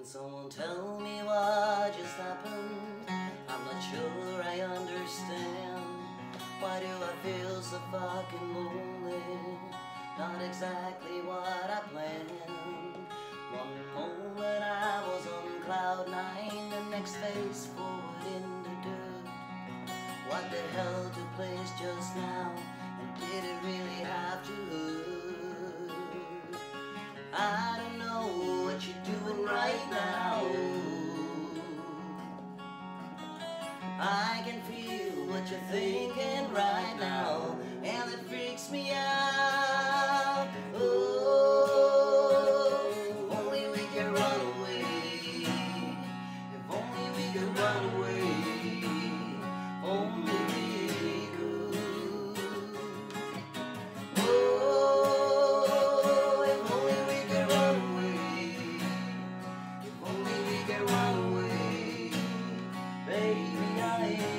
someone tell me what just happened? I'm not sure I understand. Why do I feel so fucking lonely? Not exactly what I planned. One moment I was on cloud nine, the next face forward in the dirt. What the hell took place just now? And did it really have to hurt? I don't know what you're doing right now. I can feel what you're thinking right now, and it freaks me out. Oh, if only we could run away. If only we could run away. Only we could. Oh, if only we could run away. If only we could run away. Baby, I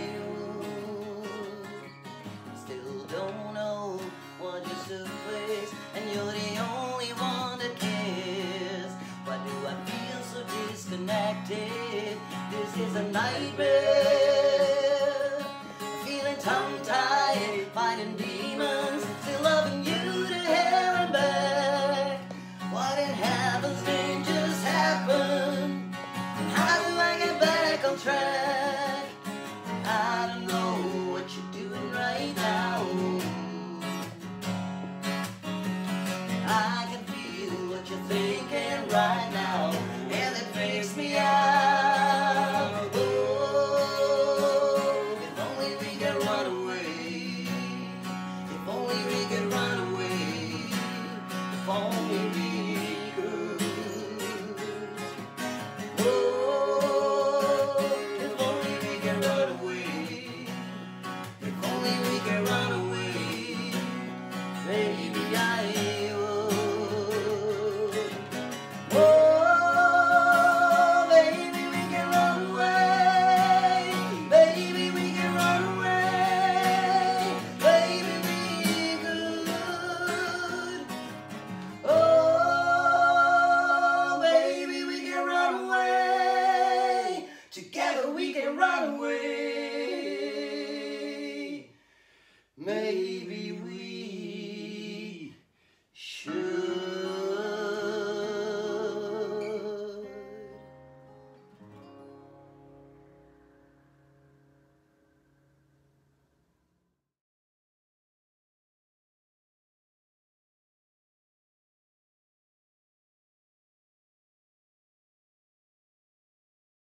still don't know what just took place, and you're the only one that cares. Why do I feel so disconnected? This is a nightmare. Feeling tongue-tied, fighting demons, still loving you to hell and back. What in heaven's name just happened? How do I get back on track?